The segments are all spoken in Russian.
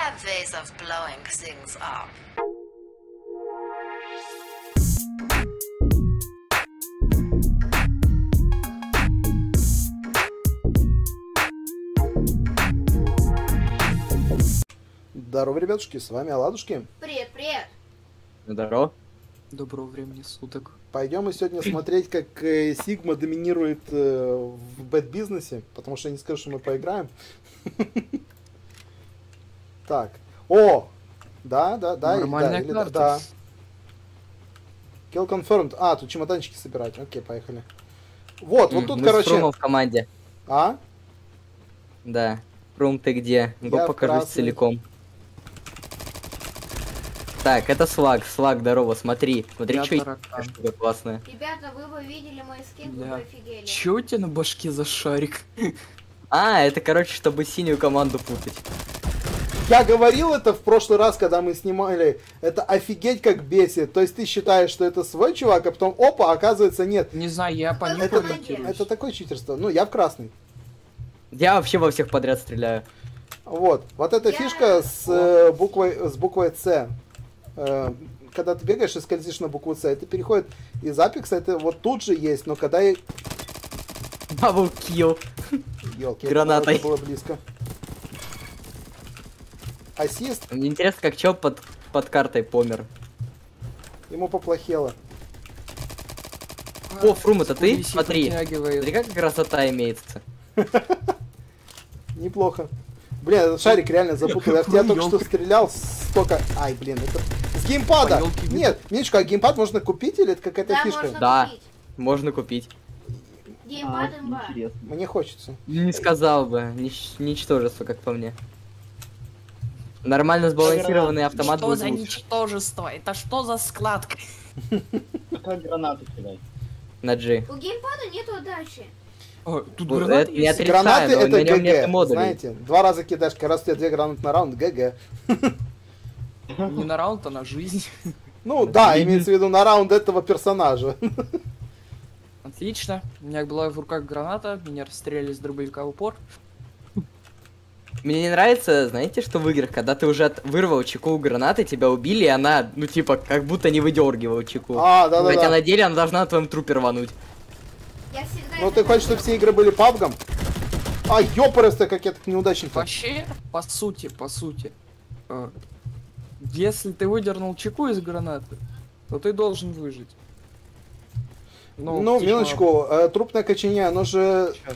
have ways of blowing things up. Здорово, ребятушки, с вами Оладушки. Привет, привет. Здорово. Доброго времени суток. Пойдем мы сегодня смотреть, как Sigma доминирует в бэт-бизнесе, потому что я не скажу, что мы поиграем. Так. О! Да. Нормальная карта. Kill confirmed. А, тут чемоданчики собирать. Окей, поехали. Вот тут, мы короче... с Прумом в команде. А? Да. Прум, ты где? Я Го покажись красный. целиком. Так, это Слаг. Слаг, здорово, смотри. Смотри, Я что таракан. штука классная. Ребята, вы бы видели мой скин, вы Да. бы офигели. Чё у тебя на башке за шарик? А, это, короче, чтобы синюю команду путать. Я говорил это в прошлый раз, когда мы снимали. Это офигеть как бесит. То есть ты считаешь, что это свой чувак, а потом опа, оказывается нет. Не знаю, я по ним Это- ориентируюсь. Это такое читерство. Ну, я в красный. Я вообще во всех подряд стреляю. Вот эта Я- фишка с буквой С. Когда ты бегаешь и скользишь на букву С, это переходит из апекса, это вот тут же есть, но когда я... Даблкил. Ёлки, Гранатой. это было близко. Ассист, Мне интересно, как чел под картой помер. ему поплохело. О, Фрум, это ты? Кулиси Смотри. притягивает. Смотри, как красота имеется. Неплохо. Блин, этот шарик реально запутал. Я в тебя только что Ёлка. стрелял столько... Ай, блин, это... С геймпада! Ёлки, Нет, Минечка, а геймпад можно купить или это какая-то Да, фишка? можно Да. купить. Можно купить. Геймпад имба. Мне хочется. Не сказал бы. Ничтожество, как по мне. Нормально сбалансированный автомат Что будет за лучше. ничтожество? Это что за складка? Как гранату кидать? На G. У геймпада нету отдачи. О, тут Вот гранаты это не есть. отрицаю, Гранаты но это на нем нет ГГ, модулей. знаете. 2 раза кидаешь, как раз у тебя 2 гранаты на раунд, ГГ. Не на раунд, а на жизнь. Ну да, имеется в виду на раунд этого персонажа. Отлично. У меня была в руках граната, меня расстреляли с дробовика в упор. Мне не нравится, знаете, что в играх, когда ты уже вырвал чеку у гранаты, тебя убили, и она, ну типа, как будто не выдергивала чеку. А, Хотя да-да-да. на деле она должна на твоем трупе рвануть. Я всегда... Ну это ты хочешь, чтобы говорила. все игры были пабгом? А, ёпарасто, как я так неудачник. Вообще, по сути, если ты выдернул чеку из гранаты, то ты должен выжить. Ну, типа, минуточку, трупное коченье, оно же... Чё?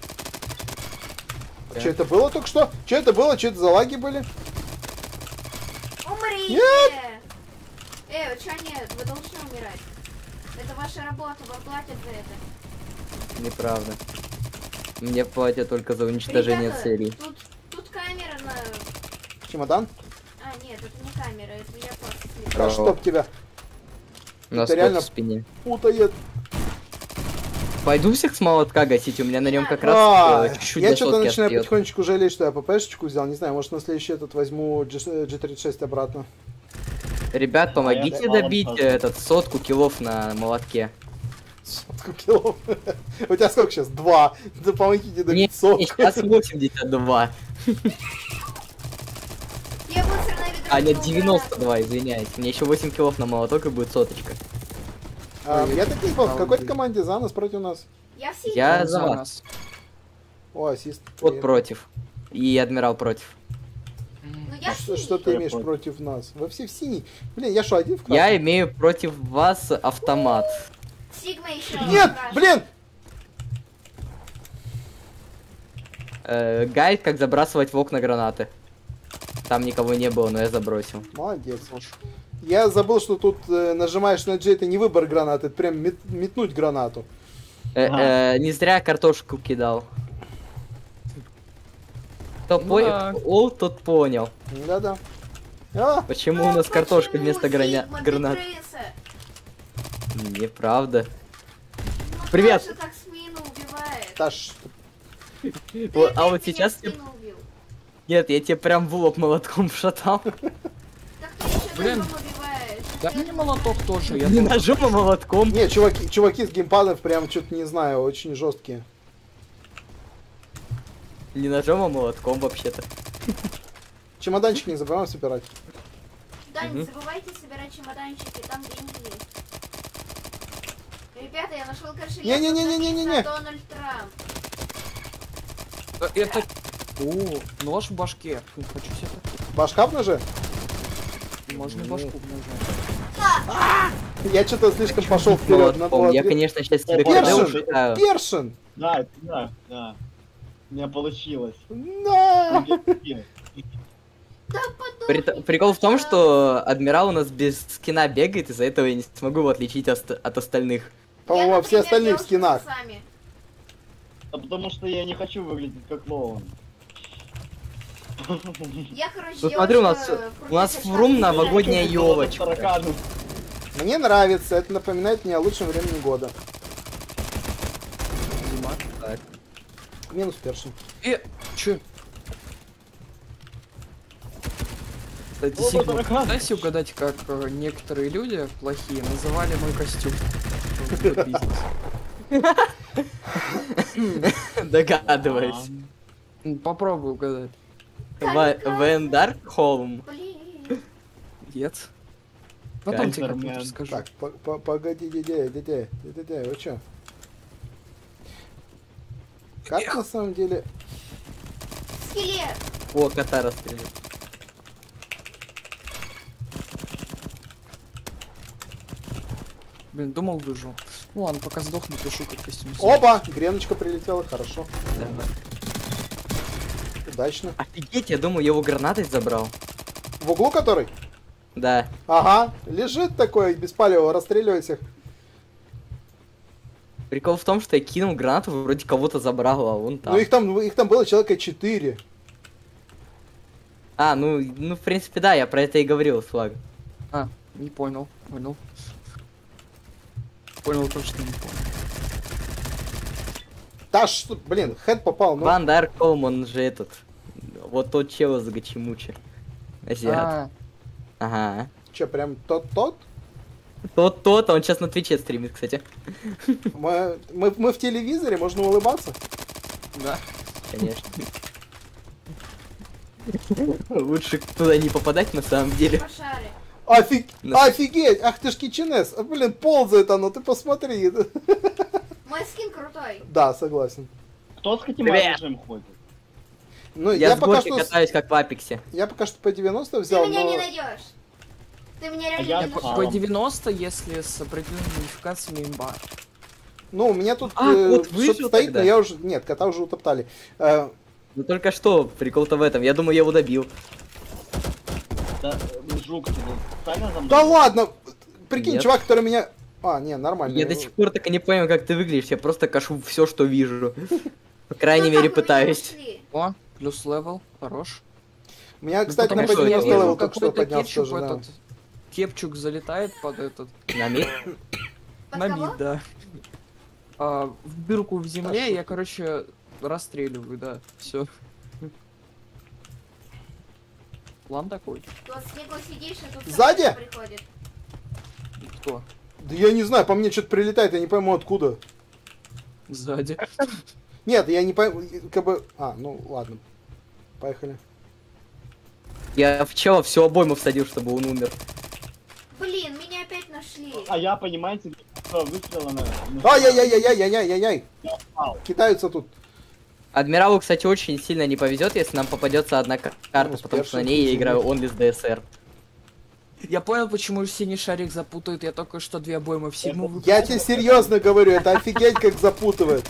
Что это было только что? Что это было? Что это за лаги были? Умрите! Нет! Вы чё нет? Вы должны умирать. Это ваша работа, вам платят за это. Неправда. Мне платят только за уничтожение Ребята, целей. Тут камера на... Чемодан? А, нет, это не камера, это я просто Да слежу. О. чтоб тебя На это реально- в спине. путает. Пойду всех с молотка гасить, у меня на нем как раз А, чуть-чуть я до что-то сотки начинаю остается. потихонечку жалеть, что я ППшечку взял. Не знаю, может на следующий этот возьму G36 обратно. Ребят, помогите я мало добить тоже. этот 100 киллов на молотке. Сотку килов. У тебя сколько сейчас? 2. Да помогите Не, добить сотку. сейчас 82. Я мусорное ведро А, нет, убрала. 92, извиняюсь. Мне еще 8 киллов на молоток и будет соточка. Я так не понял, в какой-то Обалдеть. команде за нас против нас? Я все Я он за вас. нас. О, ассист. Вот против. И адмирал против. Ну я Что ты Я имеешь понял. против нас? Вы все в синий. Блин, я что, один в красном? Я имею против вас автомат. Сигма еще. Нет, блин! Гайд, как забрасывать в окна гранаты. Там никого не было, но я забросил. Молодец. Я забыл, что тут нажимаешь на G, это не выбор гранаты, это прям метнуть гранату. Не зря картошку кидал. Кто Ну понял? да. Ол, тот понял. Да-да. А, Почему у нас картошка Почему, вместо Сигма, ты гранат? крыса? Неправда. Ну, Привет. Даша так спину убивает. та что? Ты Вот, опять а вот меня сейчас... в спину убил. Нет, я тебе прям в лоб молотком вшатал. Так ты еще Блин. ножом убиваешь. Дай мне молоток тоже. Я Не тоже- ножом, а молотком. Не, чуваки с геймпадов прям что-то не знаю, очень жесткие. Не ножом, а молотком вообще-то. Чемоданчик не забываем собирать. Да, не забывайте собирать чемоданчики, там деньги есть. Ребята, я нашел кошелек. Не-не-не-не-не-не-не. Дональд Трамп. Это... О, нож в башке. Не хочу себе такой. Башка в ноже? Можно башку нажать. Я что-то слишком пошел вперед. Надо было Я, ответ- конечно, сейчас тебе Першин! кидаю. Першин! Да, да. У меня получилось. Да! Да подумай. Прикол в том, что адмирал у нас без скина бегает, из-за этого я не смогу его отличить от остальных. По-моему, Я, все например, остальные в девушка с скинах. усами. А потому что я не хочу выглядеть как клоун. Я, короче, Ну смотри, у нас девушка, в рум крутящая новогодняя Я хочу быть елочка. тараканом. Мне нравится, это напоминает мне о лучшем времени года. Так. Минус Першин. Чё? Кстати, Оба Сигма, таракана. пытайся угадать, как некоторые люди плохие называли мой костюм. В бизнес. Догадываюсь. Попробуй угадать. Вендар Холм. Блин. Нет. Потом тебе Кайзермен. как-нибудь расскажу. Так, погоди, дядя, вы чё? Как на самом деле... Скелет. О, кота расстрелил. Блин, думал выжил. Ну ладно, пока сдохну, пишу как костюм. Опа! Греночка прилетела, хорошо. Да. Удачно. Офигеть, я думаю, я его гранатой забрал. В углу который? Да. Ага, лежит такой, беспалево, расстреливай всех. Прикол в том, что я кинул гранату, вроде кого-то забрал, а он там. Ну их там было человека 4. А, ну, в принципе, да, я про это и говорил, Флаг. А, не понял. Понял. Понял то, что не понял. Да что, блин, хэт попал, ну. Вандар Холм, он же этот. Вот тот чел из Гачимучи. Азиат. А, Ага. Че, прям тот? Тот, он сейчас на Твиче стримит, кстати. Мы в телевизоре, можно улыбаться. да. Конечно. Лучше туда не попадать на самом деле. Пошаре. Офигеть! Ах ты ж киченес! А, блин, ползает оно, ты посмотри. Мой скин крутой. Да, согласен. Кто с каким Привет. оружием ходит? Ну, Я с пока горки что... катаюсь, как в Апексе. Я пока что по 90 Ты взял, меня но... не найдешь. Ты меня реально я не по- нашел. По 90, если с определенными модификациями имба. Ну, у меня тут кот что-то выжил стоит, тогда? но я уже... Нет, кота уже утоптали. Ну только что, прикол-то в этом. Я думаю, я его добил. Да, жук, ты вот специально за мной? Да ладно! Прикинь, Нет. чувак, который меня... А, не, нормально. Я до сих пор так и не понял, как ты выглядишь. Я просто кашу все, что вижу. По крайней Ну мере, так, мы пытаюсь. ушли. О, плюс левел, хорош. У меня, кстати, потому на по что я 90 вижу, левел только что какой-то поднялся кетчуп тоже, да. этот. Кепчук залетает под этот. На мид. Под На кого? мид, да. В дырку в земле Хорошо. я, короче, расстреливаю, да. Все. План такой. Тут в снегу сидишь, и тут Сзади? собака приходит. Кто? Да я не знаю, по мне что-то прилетает, я не пойму откуда. Сзади. Нет, я не пойму, как бы... А, ну ладно. Поехали. Я в чела всю обойму всадил, чтобы он умер. Блин, меня опять нашли. А я, понимаете, выстрела на... Ай-яй-яй-яй-яй-яй-яй-яй! Кидаются тут. Адмиралу, кстати, очень сильно не повезет, если нам попадется одна карта, Ну, потому что на Першин ней я сильный. играю only с ДСР. Я понял, почему синий шарик запутает. Я только что 2 обоймы в Сигму выпустил. Я тебе серьезно говорю, это офигеть как запутывает.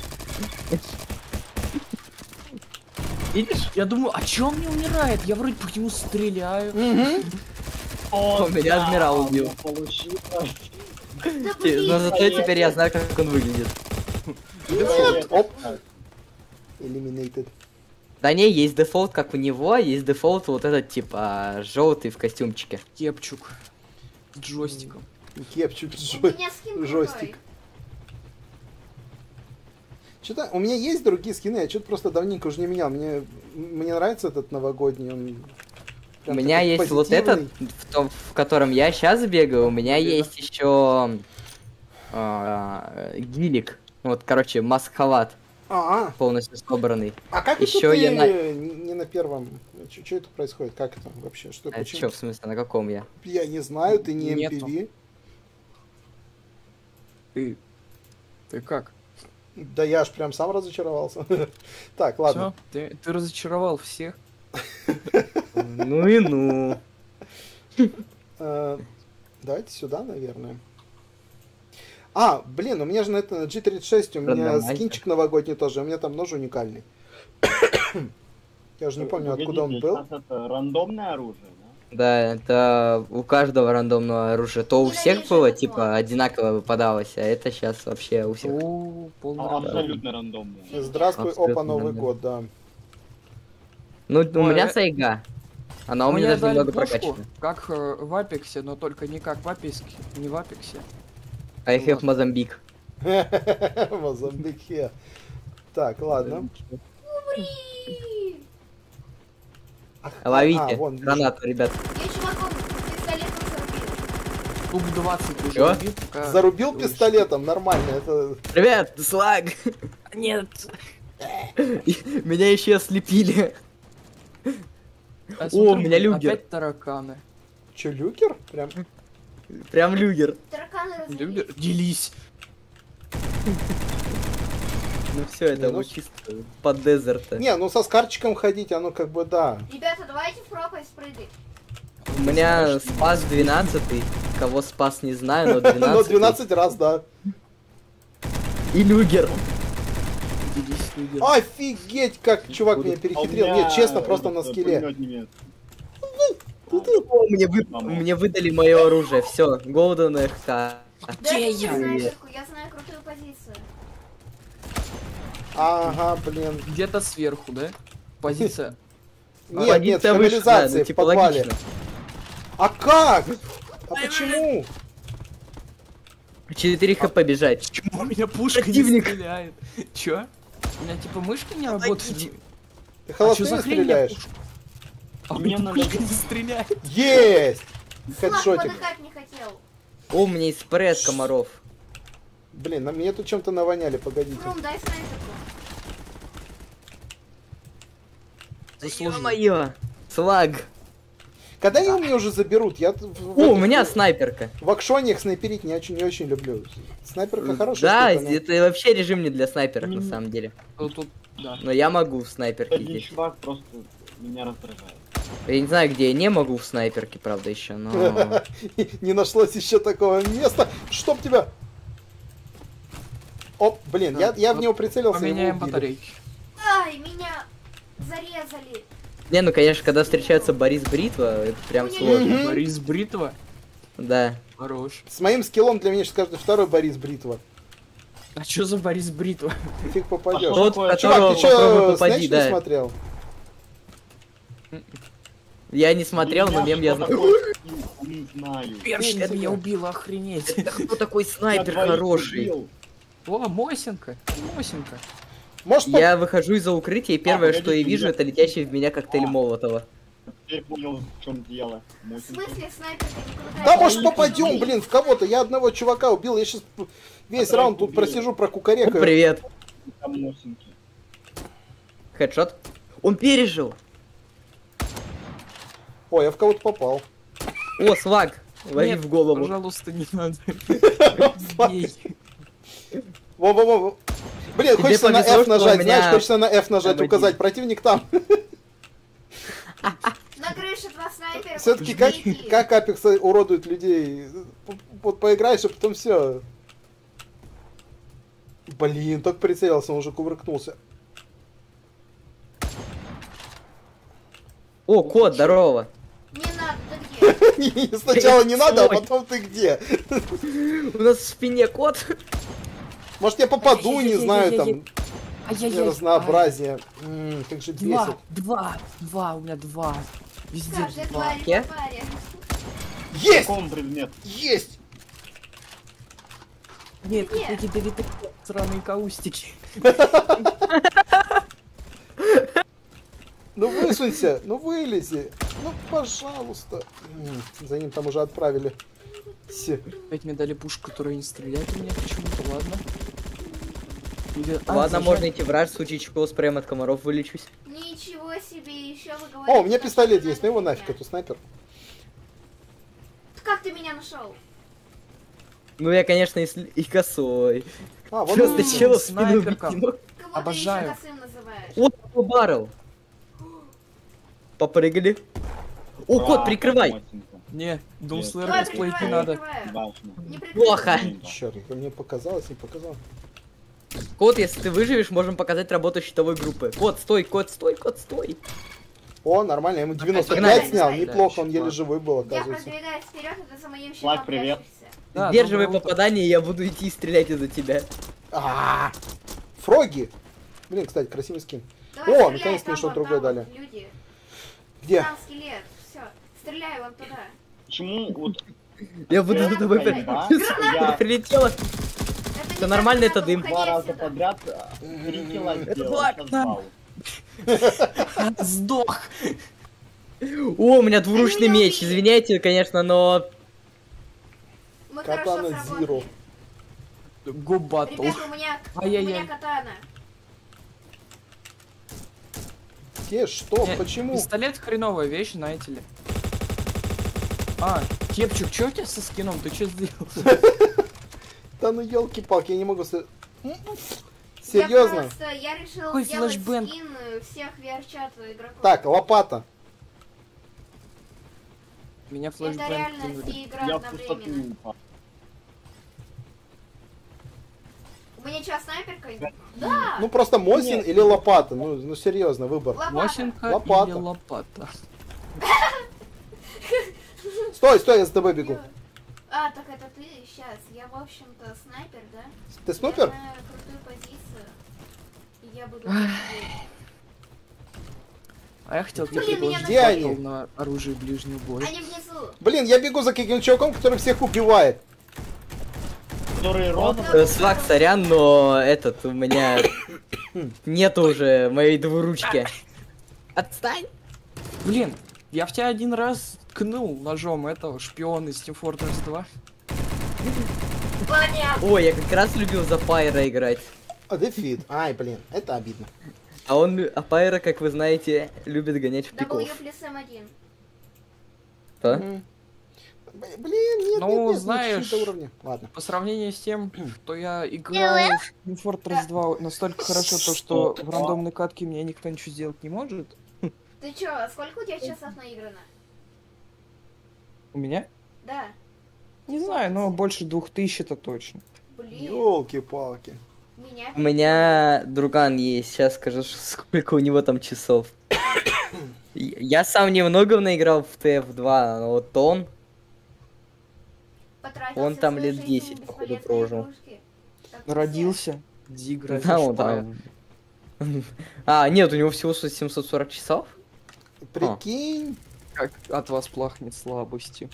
Видишь? Я думаю, а чё он не умирает? Я вроде по нему стреляю. О, меня адмирал убил. Получилось. Да Но блин. зато теперь я знаю, как он выглядит. Оп. Eliminated. Да не, есть дефолт, как у него, есть дефолт вот этот, типа, желтый в костюмчике. Кепчук. С джойстиком. Кепчук, У меня скин крутой. жестик. Что-то у меня есть другие скины, я что-то просто давненько уже не менял. Мне нравится этот новогодний. Он У прям меня такой есть вот этот, позитивный. в том, в котором я сейчас бегаю, у меня есть еще гилик. Вот, короче, масхалат. полностью собранный. А как Ещё это ты я на- не на первом? Что это происходит? Как это вообще? Что, А почему? чё, в смысле, на каком я? Я не знаю, ты не Нету. MPV. Ты как? Да я аж прям сам разочаровался. Так, ладно. Всё? Ты разочаровал всех. Ну и ну. Давайте сюда, наверное. Блин, у меня же на это на G36 у меня Рандомайзер. скинчик новогодний тоже, у меня там нож уникальный. Я уже не помню, откуда он Погодите, был. сейчас это рандомное оружие, да? Да, это у каждого рандомного оружия. То у всех Ненавижу было, этот типа, мод. одинаково выпадалось, а это сейчас вообще у всех. О, полный рандом. Абсолютно рандомное. Здравствуй, Абсолютно опа, Новый нормально. год, да. Ну, у Ой, меня сайга. Она у меня Мне даже дали немного пушку, прокачана. как в Апексе, но только не как в Апекске, не в Апексе. I have Мозамбик. Мозамбике. Так, ладно. Ловите вон, вижу. гранату, ребят. Я чуваком пистолетом зарубил. Туп 20 уже Чё? убит, пока- Зарубил Ой, пистолетом, нормально. Это Ребят, слаг! Нет. Меня еще ослепили. А О, смотри, у меня люгер. Опять тараканы. что, люкер? Прям. Прям люгер. Тараканы Люгер, развелись. делись. Ну все, это Минус. вот чисто под дезерта. Не, ну со скарчиком ходить, оно как бы да. Ребята, давайте в пропасть прыгать. У меня спас 12-й. Кого спас, не знаю, но 12 Но 12 раз, да. И люгер. Делись, люгер. Офигеть, как чувак меня А у перехитрил. меня Нет, честно, просто на этот, скилле. пулемёт немец. О, мне выдали мое оружие. Все, Golden FK. Дайте мне я? снайперку, я знаю крутую позицию. Ага, блин. Где-то сверху, да? Позиция. Нет, нет, в Позиция выше, да, канализации, ну, в типа подвале. логично. А как? А почему? 4 хп бежать. Почему у меня пушка Противник. не стреляет? Чё? У меня типа мышка не работает. Ты А чё холостыми за хрень? стреляешь? А у Мне меня надо- пушка не стреляет. Есть! Слаг Хедшотик. подыхать не хотел. О, у меня есть спрей от комаров. Блин, на мне тут чем-то навоняли, погодите. Фрум, дай снайперку. Заслужил. Ё-моё. Слаг. Когда они у меня уже заберут? Я О, у меня снайперка. в акшониях снайперить не очень люблю. Снайперка хорошая Да, штука, но- это вообще режим не для снайперов на самом деле. Тут, да. Но я могу в снайперке Один здесь. чувак просто меня раздражает. Я не знаю, где я не могу в снайперке, правда, еще, но... Не нашлось еще такого места. Чтоб тебя... Оп, блин, я в вот него прицелился, его Поменяем убили. батарейки. Ай, меня зарезали. Не, ну, конечно, когда встречается Борис Бритва, это прям сложно. Мгм. Борис Бритва. Да. Хорош. С моим скиллом для меня сейчас каждый второй Борис Бритва. А чё за Борис Бритва? Фиг попадешь. А Тот, такое? которого Чувак, ты попробуй что, попади, Снэч не да. смотрел? Я не смотрел, но мем я что знаю. такое? Не знаю. Першин нифига. меня убила, охренеть. Это кто такой Я снайпер двоих хороший? убил. О, Мосинка. Мосинка. Может, Я выхожу из-за укрытия, и первое, что я погодите, вижу, нет. это летящий в меня коктейль Молотова. Теперь понял, в чем дело. В Мосинка. смысле снайперка не крутая? Да, может, не попадем, пизди. блин, в кого-то. Я одного чувака убил, я сейчас весь А раунд троих тут убил. просижу, О, прокукарекаю. привет. Там Мосинки. Хедшот. Он пережил. Ой, я в кого-то попал. О, сваг. Лови Нет, в голову. Пожалуйста, не надо. Ей. Во-во-во. Блин, Тебе хочется на повезло, F что нажать, у меня знаешь, хочется на F нажать, там указать, один. противник там. На крыше два снайпера. Все-таки подождите. как Apex уродует людей. Вот поиграешь, и потом все. Блин, только прицелился, он уже кувыркнулся. О, кот, здорово. Не надо, ты где? Сначала не надо, а Ой. потом ты где? У нас в спине кот. Может, я попаду, не знаю, там, Ай-яй-яй. разнообразие. Как же бесит. Два, у меня два. Везде Каждая два. тварь Я? по паре. Есть! Каком предмет? Есть! Нет, Где? какие-то ядовитые сраные каустики. Ну высунься, ну вылези. Ну, пожалуйста. За ним там уже отправили. Все. Опять мне дали пушку, которая не стреляет у меня почему-то, ладно. Или... Ладно, зажать. можно идти в раж, в случае чего спреем от комаров вылечусь. Ничего себе, еще вы говорите... О, у меня что пистолет вы есть, ну его меня. нафиг, это снайпер. Как ты меня нашел? Ну я, конечно, и косой. А, вот Просто он. чел в спину снайперка. выкинул. Кого Обожаю. ты еще косым называешь? О, баррел. Попрыгали. О, кот, прикрывай. Не, Думслэр Давай, косплеить не прикрывай, надо. прикрываю. Не Плохо. прикрывай. Черт, мне показалось, не показалось. Кот, если ты выживешь, можем показать работу щитовой группы. Кот, стой, кот, стой, кот, стой. О, нормально, я ему 95 Погнали. снял, Да, неплохо, он еле ладно. живой был, Я оказывается. продвигаюсь вперед, это за моим щитом Флаг, привет. прячешься. Да, Сдерживай доброе утро. попадание, и я буду идти и стрелять из-за тебя. А, Фроги! Блин, кстати, красивый скин. Давай, О, стреляй, наконец-то там что-то вот, другое там дали. вот люди. Где? Там скелет, все. Стреляй вон туда. Почему вот Я буду за тобой Граната. Я прилетела. Это Всё не нормально, граната, это дым. уходи два раза отсюда. подряд 3 килла сделал, флаг, создал. Сдох. О, у меня двуручный Они меня меч. убили. Извиняйте, конечно, но... Мы Катана хорошо Зиро. сработали. Губатл. Ребята, у меня Ай-яй-яй. катана. Где? Что? Не, Почему? Пистолет хреновая вещь, знаете ли. А, Кепчук, чё у тебя со скином? Ты чё сделал? Да ну елки-палки, я не могу... Серьезно? Я решил Какой сделать флешбэнг? скин всех VR-чат игроков. Так, лопата. Меня Это флешбэнк реально кинули. все игра Я в пустоту одновременно. упал. У меня что, снайперка? Да! Ну просто Мосин или лопата. Ну серьезно, выбор. Лопата. Мосинка Лопата. или лопата? Стой, стой, я за тобой бегу. А, так это ты? Сейчас. Я, в общем-то, снайпер, да? Ты снайпер? Я знаю крутую позицию. И я буду... А я хотел тебе Блин, меня предложить Где батл они? на оружие ближнего боя. Они внизу. Блин, я бегу за каким чуваком, который всех убивает. Который розовый. Свак, сорян, но этот у меня... Нет уже моей двуручки. Отстань! Блин, я в тебя один раз ткнул ножом этого шпиона из Team Fortress 2. Понятно. Ой, я как раз любил за Пайра играть. А, дефит. Ай, блин, это обидно. А Пайра, как вы знаете, любит гонять в пиков. W плюс M1. Да? Мгм. Блин, нет, Ну, нет, нет, знаешь, до уровня. Ладно. По сравнению с тем, что я играл в Team Fortress 2 настолько хорошо, то что в рандомной катке мне никто ничего сделать не может. Ты чё, сколько у тебя часов наиграно? У меня? Да. Не знаю, но больше 2000 это точно. Блин, Елки-палки. меня... У меня друган есть, сейчас скажу, сколько у него там часов. Я сам немного наиграл в TF2, но вот он... потратил он всю там свою лет жизнь 10, на походу, бесполезные прожил. игрушки. Как и все. Родился, иди играть Да, в он Шпая. там... А, нет, у него всего 740 часов? Прикинь. Как от вас плахнет слабостью.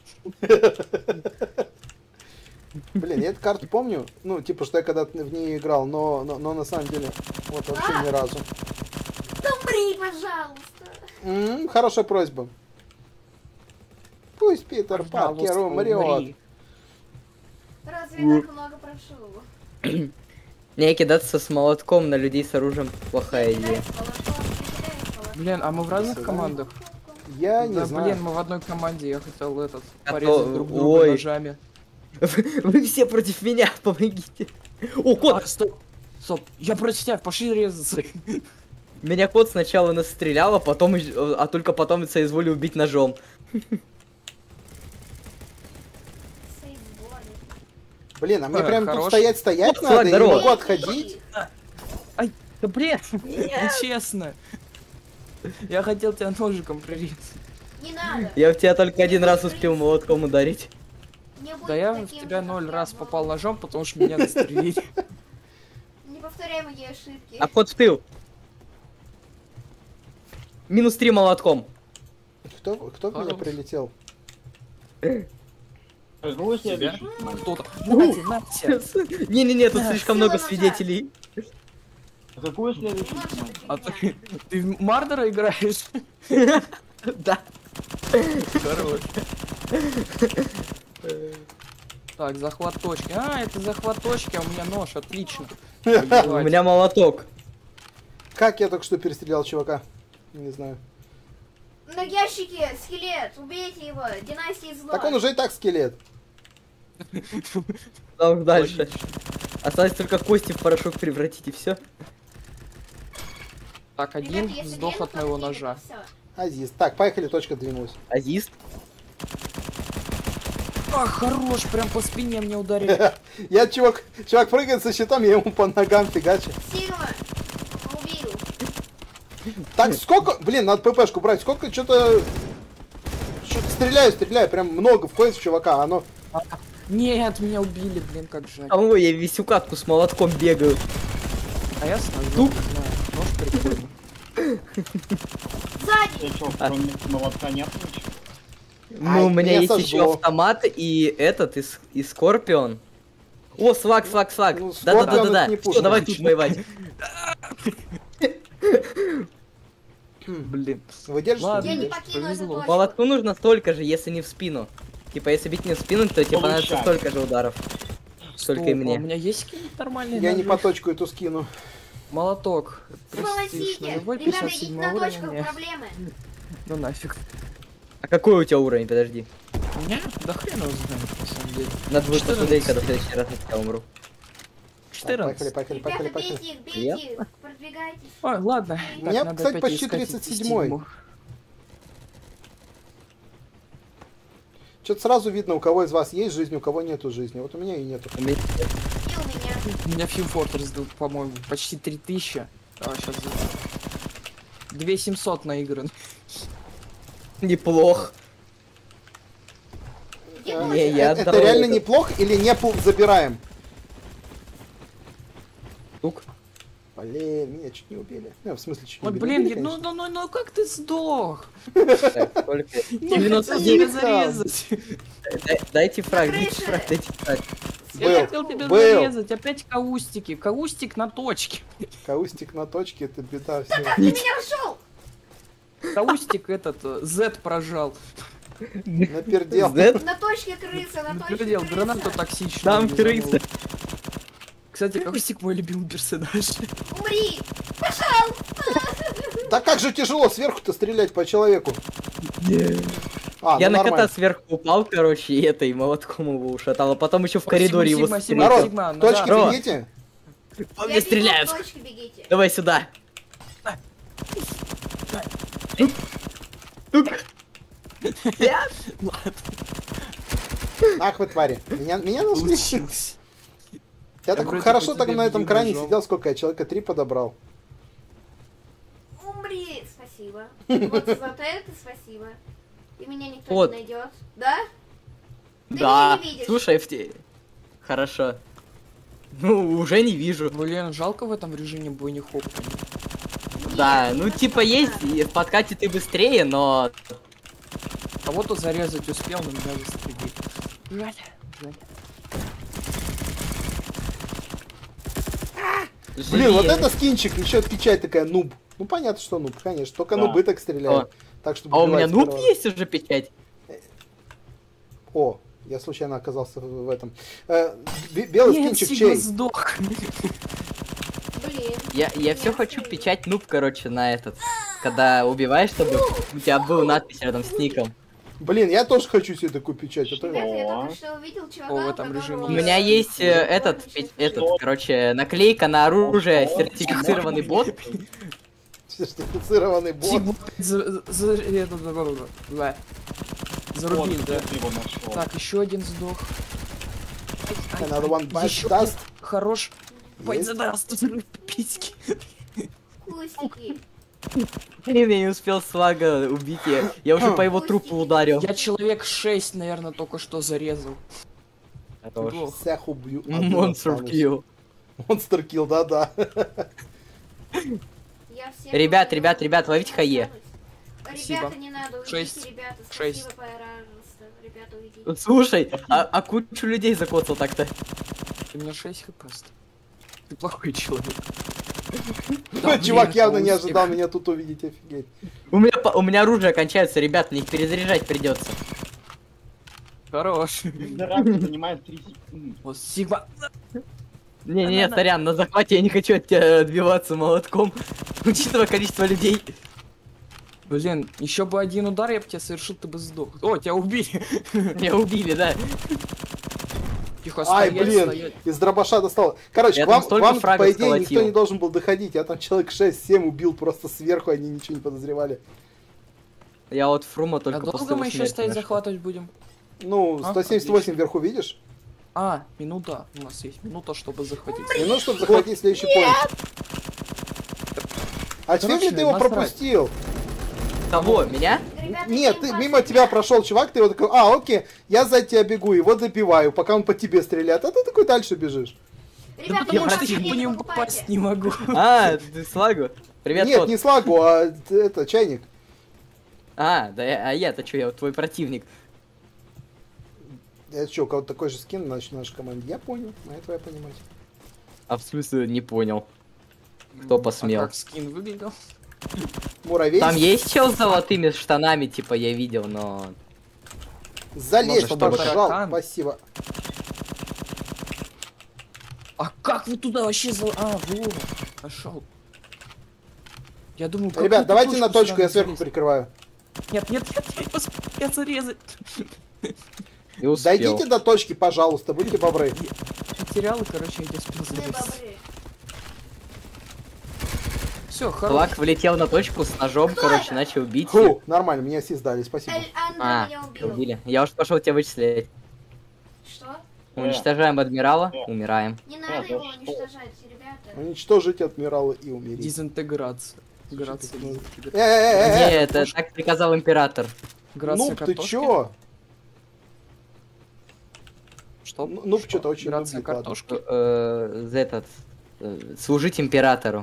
Блин, я эту карту помню. Ну, типа, что я когда-то в нее играл, но на самом деле, вот вообще ни разу. Да умри, пожалуйста. Хорошая просьба. Пусть Питер Пожалуйста, Паркер умрет. умри. Разве я так много прошу? Не, кидаться с молотком на людей с оружием плохая идея. Кидай с молотком, кидай с молотком. Блин, а мы в разных Сюда. командах? Я не Да, знаю. блин, мы в одной команде, я хотел этот, А порезать то- друг друга ой. ножами. Вы все против меня, помогите. О, кот! А, стоп, стоп, я против тебя, пошли резаться. Меня кот сначала настрелял, а только потом соизволил убить ножом. Сейфборд. Блин, а мне прям тут Хорош. стоять О, надо, я не здорово. могу отходить. Да бред! Нечестно. Я хотел тебя ножиком прорезать. Не надо. Я в тебя только один раз успел молотком ударить. Не будь Да я в таким тебя же, 0 как раз я попал был. ножом, потому что меня застрелили. Не повторяй мои ошибки. А кот в тыл. Минус 3 молотком. Кто в меня Хорош. прилетел? Какой следующий? Кто-то. Нате, нате. Не-не-не, тут слишком много Сила ножа. свидетелей. Какой следующий? Ножик А от ты, ты в Мардера играешь? Да. Хорош. Так, захват точки. А, это захват точки, а у меня нож, отлично. У меня молоток. Как я только что перестрелял чувака? Не знаю. На ящике скелет, убейте его, династия зла. Так он уже и так скелет. Там дальше. Осталось только кости в порошок превратить и все. Так, Ребята, один если сдох гену от моего подвинет, ножа. то всё. Азиз. Так, поехали, точка двинулась. Азист. А, хорош, прям по спине мне ударили. Я, чувак прыгает со щитом, я ему по ногам фигачу. Сигма, убил. Так, сколько... Блин, надо ППшку брать. Сколько что-то... Стреляю, прям много входит в чувака. Оно... Нет, меня убили, блин, как жаль. А ой, я висю катку с молотком бегаю. А я с ножом, не знаю, нож прикольный. Сзади. Ты что, кроме молотка нет ничего? Ну, у меня меня есть сожгло. еще автомат и этот, и Скорпион. О, свак. Ну, Скорпион Да-да-да-да. это не Все, пушка. давай тут воевать. Блин. Вы держите? Ладно. Я не Видишь, покину эту повезло. точку. Молотку нужно столько же, если не в спину. Типа, если бить не в спину, то типа надо Получай. столько же ударов. Столько и Стоп, а у мне. меня есть какие-нибудь нормальные Я не ножи? по точку эту скину. Молоток. Молотите. Нулевой, Ребята, идите 57 на точку, уровня. проблемы. Ну нафиг. А какой у тебя уровень? Подожди. У меня? Да хрен его знает, на самом деле. Надо будет 14. посмотреть, когда в следующий раз я умру. Так, 14. поехали. Ребята, бейте их, бейте их. Продвигайтесь. Ой, ладно. У меня, надо кстати, опять почти искать 37-й. стигму. Что-то сразу видно, у кого из вас есть жизнь, у кого нету жизни. Вот у меня и нету. У меня- И у меня. У меня Фим Фортресс, по-моему, почти 3000. А, сейчас 2700 наигран. Неплохо. Где А, точка? Не, я это отдавал реально это. неплохо или не забираем? Тук. Блин, меня чуть не убили. Ну, в смысле, чуть не Вот, убили. блин, Убили, ну, конечно. ну как ты сдох? Так, сколько? Я хотел 99. тебя зарезать. Дайте фраг, На дайте крыше. фраг, дайте фраг. Я Был, хотел тебя был. зарезать. Опять каустики. Каустик на точке. Каустик на точке, это беда все. Ты меня ушел. Каустик этот, Z прожал. Напердел. Z? На точке крыса, на точке Напердел, крыса. гранату токсичную. Там юзанул. крыса. Кстати, Каустик мой любимый персонаж. Умри. Пошел. Да как же тяжело сверху-то стрелять по человеку. А, Я ну на кота нормально. сверху упал, короче, и это, и молотком его ушатал, а потом еще в Ой, коридоре Сигма, его Сигма, встретил. Народ, Сигма, ну точки да. бегите. По Я мне бегу, стреляют. к точке бегите. Давай сюда. Ах вы твари. Меня нашли. Получилось. Я так вроде хорошо по так тебе на этом бью кране ножом. сидел, сколько я человека 3 подобрал. Умри. Спасибо. Вот за это спасибо. И меня никто Вот. не найдет. Да? Ты Да, меня не видишь. слушай, хорошо. Ну, уже не вижу. Блин, жалко в этом режиме бойни хоп. Да, Нет, ну не типа надо. есть, и в подкате ты быстрее, но... Кого-то зарезать успел, но меня застрелили. Жаль, жаль. Блин, вот Живее. это скинчик, еще печать такая, нуб. Ну понятно, что нуб, конечно. Только Да. нубы так стреляют. Так что А у меня добивать нуб сперва. есть уже печать? О, я случайно оказался в этом. Белый Нет, скинчик Сигма чей? сдох. Блин. Я все хочу печать нуб, короче, на этот. Когда убиваешь, чтобы у тебя был надпись рядом с ником. Блин, я тоже хочу себе такую печать. Это... Ребята, я О. только что увидел чувака, О, в у этом которого... режиме У меня есть короче, наклейка на оружие, сертифицированный бот. Сертифицированный бот. Сигма зарубин, Вот, да. где ты его нашел? Так, еще один сдох. Another one bites Еще dust. хорош. Пойдь Есть. за нас, тут письки. Кустики. Блин, я не успел свага убить, я уже по его трупу ударил. Я человек 6, наверное, только что зарезал. Хорош. Плохо. Всех убью. Monster kill. Монстр килл, да-да. Я всех Ребят, убью. ребят, ребят, ловите хае. Спасибо. Ребята, не надо, уйдите, 6. ребята. 6. Спасибо, пожалуйста. Ребята, уйдите. Слушай, а кучу людей закоцал так-то. У меня 6 хп просто. Ты плохой человек. Чувак блин, явно не Каустик. ожидал меня тут увидеть, офигеть. У меня оружие кончается, ребят, мне их перезаряжать придется. Хорош. Зарядка занимает 3 секунды. Вот Сигма. Не-не, сорян, на захвате я не хочу от тебя отбиваться молотком. Учитывая количество людей. Блин, еще бы один удар, я бы тебя совершил, ты бы сдох. О, тебя убили. Меня убили, да. Тихо, Ай, стоять, блин, стоять. из дробаша достал. Короче, Я к там вам, столько фрагов по идее, никто сколотил. не должен был доходить. Я там человек 6-7 убил просто сверху, они ничего не подозревали. Я вот Фрума А только долго после мы его еще смерти стоять нашел. захватывать будем? Ну, А, 178 отлично. вверху видишь? А, минута. У нас есть минута, чтобы захватить. Минут, чтобы захватить следующий поинт. А Короче, фиг ли ты его насрать. пропустил? Кого? Меня? Ребята, Нет, я ты, им мимо пас- тебя прошел чувак, ты его такой, окей, я за тебя бегу, его добиваю, пока он по тебе стреляет, а ты такой дальше бежишь. Ребята, Потому я что пас- я по не нему покупайте. попасть не могу. А, ты Слагу? Привет, Нет, кот. не слагу, а это, чайник. А, да я-то что, я вот твой противник. Это что, у кого-то такой же скин в нашей команде? Я понял, на это я понимать. А в смысле не понял. Кто посмел? А как скин выглядел? Муравей, Там есть чел с золотыми штанами, типа я видел, но... залезь, Может, пожал, таракан? спасибо. А как вы туда вообще А, во, нашел. Я думаю, как Ребят, эту давайте на точку точку, я сюда сверху залезть? прикрываю. Нет, я зарезать. Не успел. Дойдите до точки, пожалуйста, будьте бобры. Потерял и, короче, я не успел Мы залезть. бобры. Все, хорошо. Флаг влетел на точку с ножом, короче, начал бить. Фу, нормально, мне ассист дали, спасибо. Эль Андре А, меня убил. убили. Я уж пошел тебя вычислять. Что? Уничтожаем адмирала, умираем. Не надо да его что? уничтожать, ребята. Уничтожить адмирала и умереть. Дезинтеграция. Грация. ну, дезинтеграция. Не, это так приказал император. Грация Ну, ты картошки? чё? Что? Ну, что-то очень Грация нубик, ладно. картошки. Служить императору.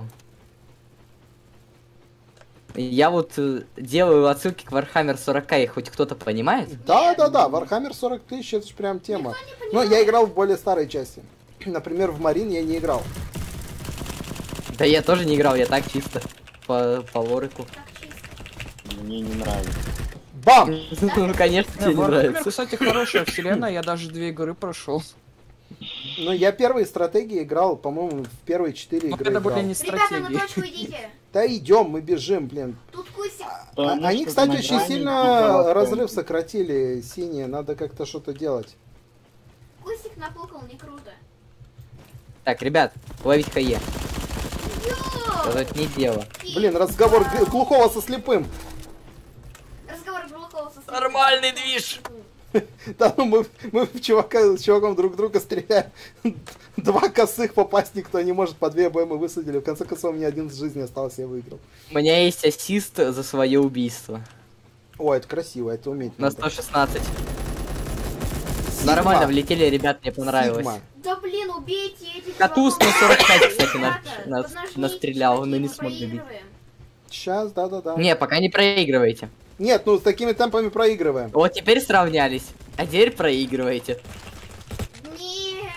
Я вот делаю отсылки к Warhammer 40, их хоть кто-то понимает? Да, Warhammer 40 тысяч, это же прям тема. Но я играл в более старой части. Например, в Марин я не играл. Да я тоже не играл, я так чисто. По лорику. Так чисто. Мне не нравится. Бам! Ну, конечно, тебе не Warhammer, нравится. кстати, хорошая вселенная, я даже 2 игры прошел. Ну, я первые стратегии играл, по-моему, в первые 4 Но игры это были играл. не Ребята, на стратегии. точку идите. Да идем, мы бежим, блин. Тут кусик. Потому Они, что кстати, на очень грани сильно играл разрыв в сократили, синие, надо как-то что-то делать. Кусик напукал, не круто. Так, ребят, ловить хае. Йоу! Это не дело. Блин, разговор глухого со слепым. Разговор глухого со Нормальный движ. Да, ну мы с чуваком друг друга стреляем. 2 косых попасть никто не может, по 2 БМ высадили. В конце концов, мне 11 жизней осталось, я выиграл. У меня есть ассист за свое убийство. О, это красиво, это уметь На надо. 116. Сигма. Нормально влетели, ребят, мне понравилось. Сигма. Да блин, убейте этих Катус на чуваков. 45, кстати, Ребята, нас поднажмите, настрелял, но чуваки, не мы смог добить. проигрываем. Сейчас, да. Не, пока не проигрываете. Нет, ну с такими темпами проигрываем. Вот теперь сравнялись, а теперь проигрываете. Нет.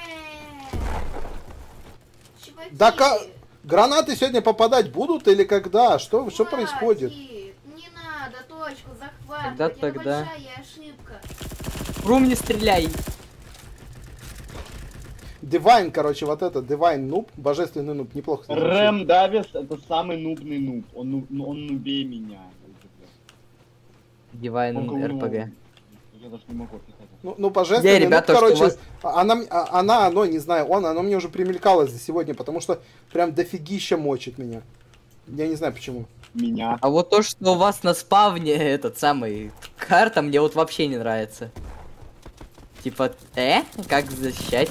Чуваки. Да гранаты сегодня попадать будут или когда? Что хватит. происходит? Не надо точку захватывать. Когда Это тогда? большая ошибка. Рум, не стреляй. Divine, короче, вот это, Divine нуб, божественный нуб, неплохо. кстати, звучит. Рэм Давис это самый нубный нуб. Он нубее меня. Дивайн Он РПГ. Я даже не могу описать. Ну, божественный Не, ребята, нуб, что у короче, вас- оно, не знаю, оно мне уже примелькалось за сегодня, потому что прям дофигища мочит меня. Я не знаю почему. Меня. А вот то, что у вас на спавне этот самый карта, мне вот вообще не нравится. Типа, как защищать?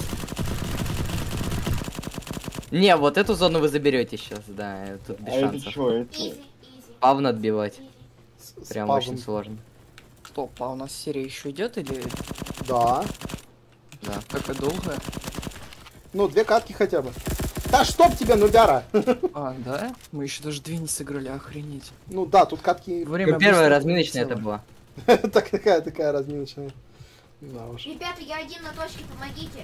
Не, вот эту зону вы заберете сейчас, да, тут без А это шансов. что? Это... Изи, изи. Спавн отбивать, прям Спавн. очень сложно. Стоп, а у нас серия еще идет или Да. Да. такая долгая? Ну, 2 катки хотя бы. Да чтоб тебя, нубяра! А, да? Мы еще даже 2 не сыграли, охренеть. Ну да, тут катки... Время Первая быстро разминочная это пролетело. была. Такая разминочная. Да уж. Ребята, я один на точке, помогите.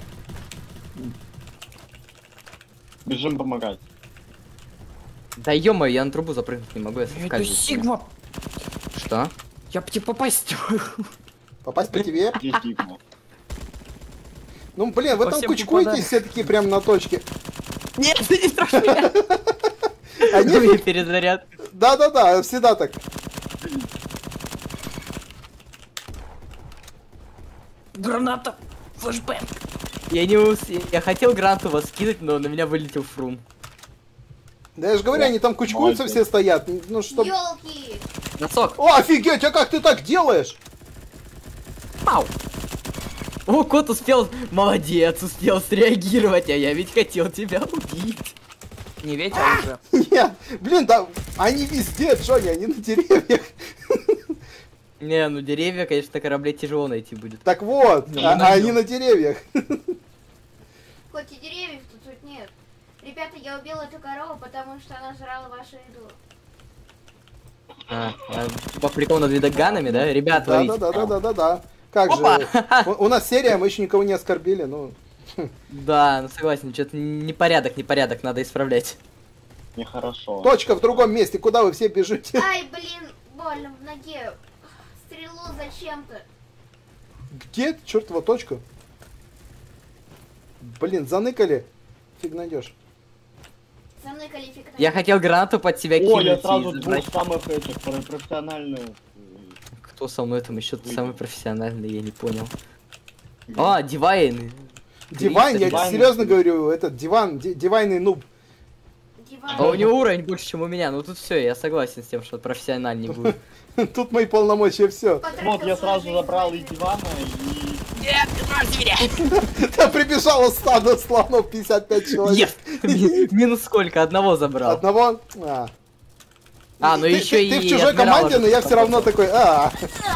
Бежим помогать. Да ё-моё, я на трубу запрыгнуть не могу, я Это соскальзываю. Сигма! Что? Я бы тебе попасть не могу. Попасть по тебе? Где Сигма? Ну, блин, вы По там всем кучкуетесь попадаешь. все такие прям на точке. Нет, ты не страшно меня. Они... Перезаряд. Да-да-да, всегда так. Граната! Флэшбэк! Я хотел гранату вас скинуть, но на меня вылетел фрун. Да я же говорю, они там кучкуются, Молодец. все стоят. Ну что... Ёлки! Носок! О, офигеть, а как ты так делаешь? Пау! О, кот успел, молодец, успел среагировать, а я ведь хотел тебя убить. Не ветер уже. Нет, блин, да, они везде, Джонни, они на деревьях. Не, ну деревья, конечно, кораблей тяжело найти будет. Так вот, Ну, а найдём. они на деревьях. Хоть и деревьев тут нет. Ребята, я убил эту корову, потому что она жрала вашу еду. По приколу над видоганами, да? Ребята, ловите. Да. Как Опа! же, у нас серия, мы еще никого не оскорбили, ну... Да, ну согласен, что-то непорядок, надо исправлять. Нехорошо. Точка в другом месте, куда вы все бежите? Ай, блин, больно в ноге. Стрелу зачем-то. Где чертова точка? Блин, заныкали. Фиг найдешь. Заныкали фиг. Я хотел гранату под себя О, кинуть я и сразу двух забрать. самых этих профессиональных. Кто со мной там еще самый профессиональный, я не понял. О, Дивайн. Дивайн, я Дивайн. серьезно говорю, этот диван, дивайный нуб. Диван. А у него уровень больше, чем у меня. Ну тут все, я согласен с тем, что профессиональнее будет. Тут мои полномочия, все. Потратил Вот я свою сразу жизнь забрал на и это. дивана, и... Там прибежало стадо слонов 55 человек. Нет! Минус сколько? Одного забрал. Одного? А, ну Ты- еще и Ты в чужой адмирала команде, но я все равно такой, Да.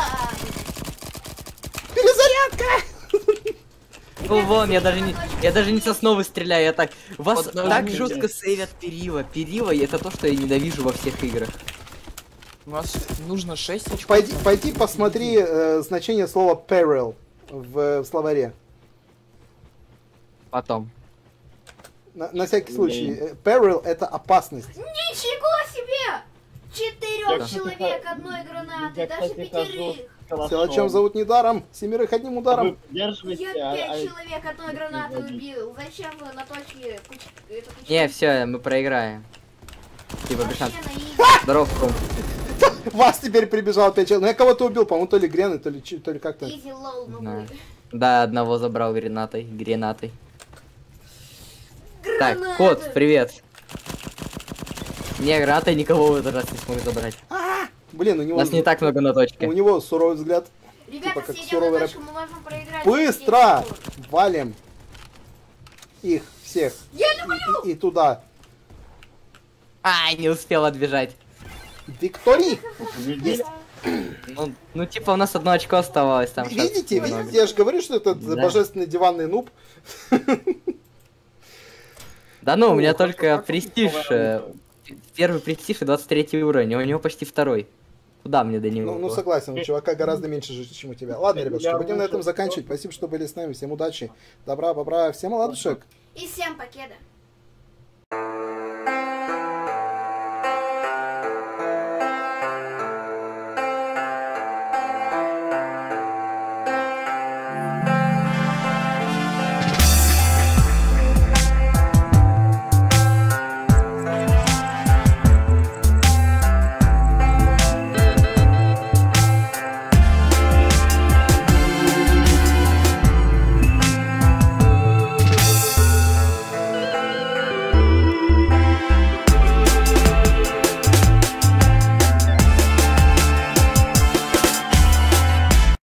перезарядка! Ну вон, я даже не сосновый стреляю, я так... Вас Вот, так нажмите. жестко сейвят перила. Перила, и это то, что я ненавижу во всех играх. У нас нужно 6 очков. Пойди посмотри значение слова peril в словаре. Потом. На всякий случай. Peril это опасность. Ничего себе! 4 Я, человек, кстати, одной гранаты, я, даже кстати, хожу 5. хорошо. Силачом зовут недаром, семерых одним Вы ударом. держите, Я 5 человек одной гранаты убил. Зачем вы на точке эту кучу? Не, все, мы проиграем. Типа, Вообще Бешан. на изи. Здоров, Кром. Вас теперь прибежало 5 человек. Ну я кого-то убил, по-моему, то ли Грены, то ли как-то. Изи лоу, ну Да. вы. Да, одного забрал гранатой. Так, Граната! кот, привет. Не, гранатой никого в этот раз не смог забрать. Блин, у У него... нас не так много на точке. У него суровый взгляд. Ребята, как съедем суровый на рэп. точку, мы можем проиграть. Быстро! Валим. Их всех. Я люблю! И туда. Ай, не успел отбежать. Викторий! Победили? Ну, типа, у нас одно очко оставалось там. Видите, шансов много. видите, я же говорю, что это Да. божественный диванный нуб. Да ну, у меня хорошо, только как престиж. новая Первый престиж и 23 уровень, а у него почти второй. Куда мне до него? Ну согласен, у чувака гораздо меньше жизни, чем у тебя. Ладно, ребят, Я будем на этом лучше- заканчивать. Спасибо, что были с нами. Всем удачи, добра, бобра, всем ладушек. И всем покеда.